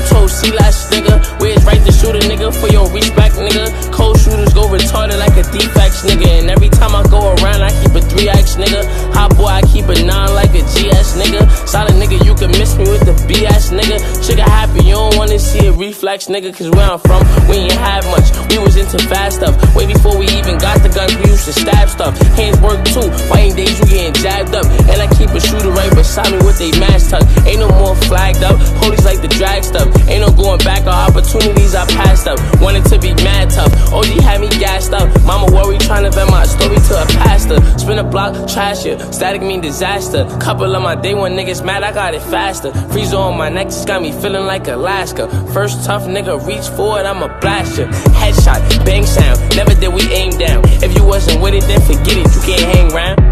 told C-Lash, nigga. Where's right to shoot a nigga for your reach back, nigga? Cold shooters go retarded like a defects, nigga. And every time I go around, I keep a 3X, nigga. Hot boy, I keep a 9 like a GS, nigga. Solid nigga, you can miss me with the BS, nigga. Trigger happy, you don't wanna see a reflex, nigga. Cause where I'm from, we ain't have much. We was into fast stuff. Way before we even got the guns, we used to stab stuff. Hands work too, fighting days, you getting jabbed up. And I keep a shooter right beside me with they mask tuck. Ain't no more flagged up, police like to drag stuff. Ain't no going back on opportunities I passed up. Wanted to be mad tough, OG had me gassed up. Mama worried, trying to vent my story to a pastor. Spin a block, trash it, static mean disaster. Couple of my day one niggas mad, I got it faster. Freezer on my neck just got me feeling like Alaska. First tough nigga, reach for it, I'ma blast ya. Headshot, bang sound, never did we aim down. If you wasn't with it, then forget it, you can't hang round.